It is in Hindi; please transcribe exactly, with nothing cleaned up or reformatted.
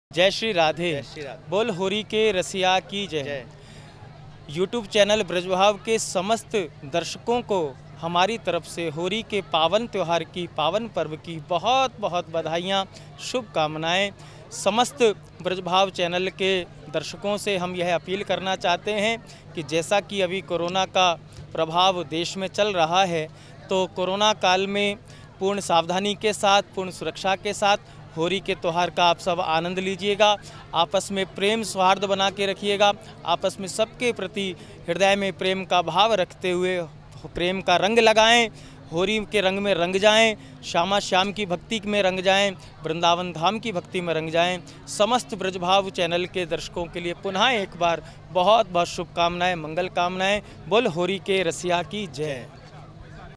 जय श्री राधे। जय श्री राधे। बोल होरी के रसिया की जय। जय। यूट्यूब चैनल ब्रजभाव के समस्त दर्शकों को हमारी तरफ से होरी के पावन त्यौहार की, पावन पर्व की बहुत बहुत बधाइयाँ, शुभकामनाएं। समस्त ब्रजभाव चैनल के दर्शकों से हम यह अपील करना चाहते हैं कि जैसा कि अभी कोरोना का प्रभाव देश में चल रहा है, तो कोरोना काल में पूर्ण सावधानी के साथ, पूर्ण सुरक्षा के साथ होरी के त्यौहार का आप सब आनंद लीजिएगा। आपस में प्रेम सौहार्द बना के रखिएगा। आपस में सबके प्रति हृदय में प्रेम का भाव रखते हुए प्रेम का रंग लगाएं, होरी के रंग में रंग जाएं, श्यामा श्याम की भक्ति में रंग जाएं, वृंदावन धाम की भक्ति में रंग जाएं। समस्त ब्रजभाव चैनल के दर्शकों के लिए पुनः एक बार बहुत बहुत शुभकामनाएं, मंगल कामनाएं। बोल होरी के रसिया की जय।